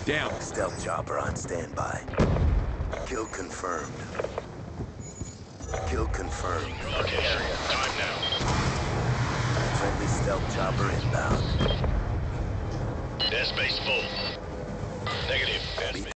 Down. Stealth chopper on standby. Kill confirmed. Kill confirmed. Location. Time now. Friendly stealth chopper inbound. Airspace full. Negative. Airspace